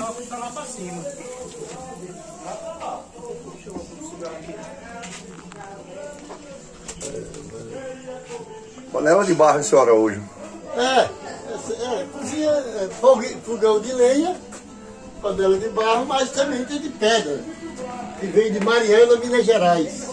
toque tá lá pra cima. Panela de barro a senhora hoje. Cozinha, fogão de lenha, panela de barro, mas também tem de pedra, que vem de Mariana, Minas Gerais.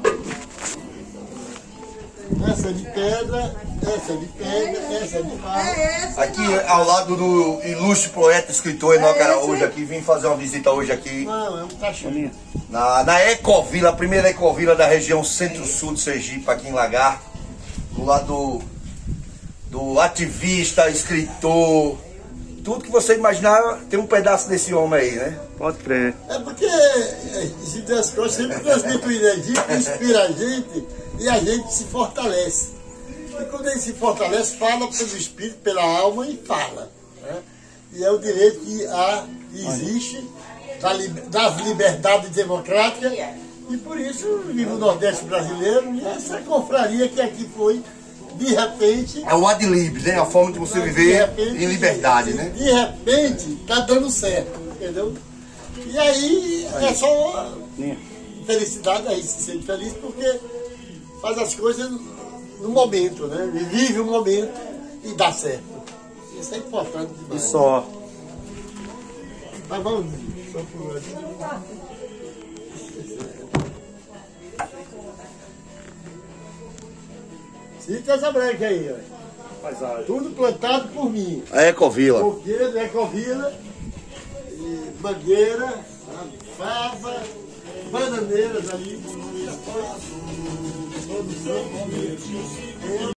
Essa é de pedra, essa é de pedra, essa é de barro. Aqui ao lado do ilustre poeta, escritor Enoque Araújo, aqui, vim fazer uma visita hoje aqui. Não, é um cachorro. Na Ecovila, a primeira Ecovila da região centro-sul de Sergipe, aqui em Lagarto. Do lado do ativista, escritor, tudo que você imaginar, tem um pedaço desse homem aí, né? Pode crer. É porque esse das coisas sempre transmite energia, que inspira a gente e a gente se fortalece. E quando a gente se fortalece, fala pelo espírito, pela alma e fala. Né? E é o direito que existe das liberdades democráticas. E por isso vive o Nordeste brasileiro e essa confraria que aqui foi, de repente... É o ad-lib, né? A forma de você viver em liberdade, né? De repente, tá dando certo, entendeu? E aí é só felicidade, aí se sente feliz porque faz as coisas no momento, né? Vive o momento e dá certo. Isso é importante demais. E só. Mas vamos, só por aqui. Cita essa branca aí, ó. Tudo plantado por mim. A Ecovila. Coqueiro, Ecovila, mangueira, fava, bananeiras ali. Produção.